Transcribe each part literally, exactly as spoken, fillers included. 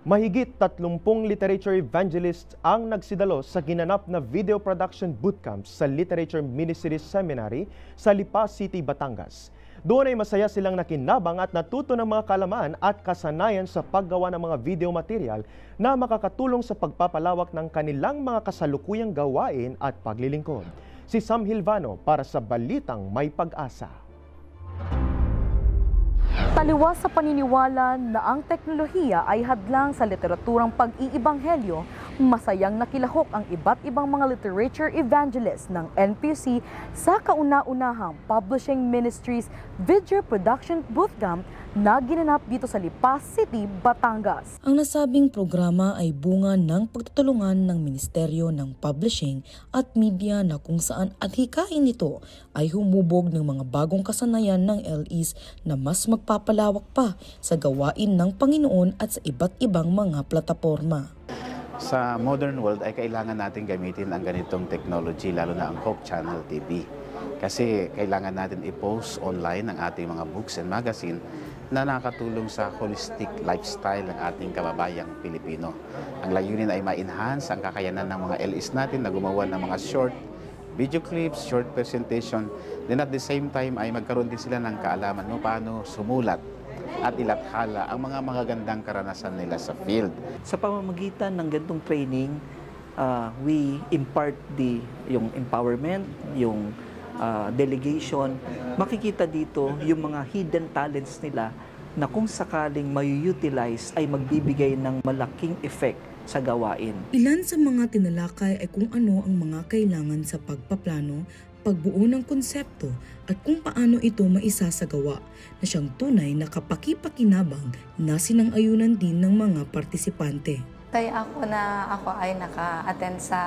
Mahigit tatlumpung literature evangelists ang nagsidalo sa ginanap na video production bootcamp sa Literature Ministry Seminary sa Lipa City, Batangas. Doon ay masaya silang nakinabang at natuto ng mga kalaman at kasanayan sa paggawa ng mga video material na makakatulong sa pagpapalawak ng kanilang mga kasalukuyang gawain at paglilingkod. Si Sam Hilvano para sa Balitang May Pag-asa. Taliwas sa paniniwala na ang teknolohiya ay hadlang sa literaturang pag-iibanghelyo, masayang nakilahok ang iba't ibang mga literature evangelists ng N P U C sa kauna-unahang Publishing Ministries Video Production Bootcamp na ginanap dito sa Lipa City, Batangas. Ang nasabing programa ay bunga ng pagtutulungan ng Ministeryo ng Publishing at Media na kung saan at hikain nito ay humubog ng mga bagong kasanayan ng L Es na mas magpapalawak pa sa gawain ng Panginoon at sa iba't ibang mga plataporma. Sa modern world ay kailangan natin gamitin ang ganitong technology, lalo na ang Hope Channel T V. Kasi kailangan natin i-post online ang ating mga books and magazine na nakatulong sa holistic lifestyle ng ating kababayang Pilipino. Ang layunin ay ma-enhance ang kakayanan ng mga L Es natin na gumawa ng mga short video clips, short presentation, then at the same time ay magkaroon din sila ng kaalaman kung paano sumulat at ilathala ang mga magagandang karanasan nila sa field. Sa pamamagitan ng ganitong training, uh, we impart the yung empowerment, yung uh, delegation. Makikita dito yung mga hidden talents nila na kung sakaling may-utilize ay magbibigay ng malaking effect sa gawain. Ilan sa mga tinalakay ay kung ano ang mga kailangan sa pagpaplano, pagbuo ng konsepto at kung paano ito maisasagawa na siyang tunay na kapakipakinabang na sinang-ayunan din ng mga partisipante. Tay ako na ako ay naka-attend sa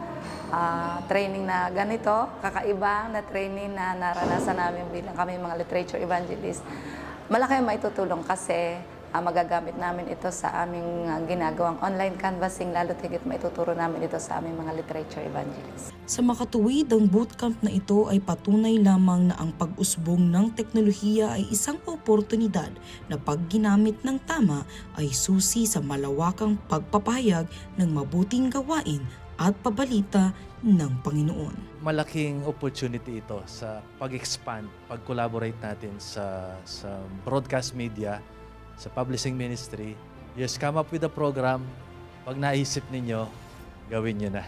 uh, training na ganito, kakaiba na training na naranasan namin bilang kami mga literature evangelist. Malaki ang maitutulong kasi uh, magagamit namin ito sa aming uh, ginagawang online canvassing, lalo tigit maituturo namin ito sa aming mga literature evangelists. Sa makatuwid, ang bootcamp na ito ay patunay lamang na ang pag-usbong ng teknolohiya ay isang oportunidad na pag ginamit ng tama ay susi sa malawakang pagpapahayag ng mabuting gawain at pabalita ng Panginoon. Malaking opportunity ito sa pag-expand, pag-collaborate natin sa, sa broadcast media, sa publishing ministry. Just come up with a program. Pag naisip ninyo, gawin nyo na.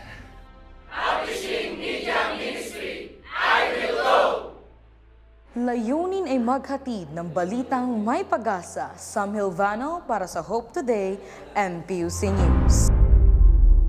Publishing Media Ministry, I will go! Layunin ay maghatid ng balitang may pag-asa. Sam Hilvano para sa Hope Today, N P U C News.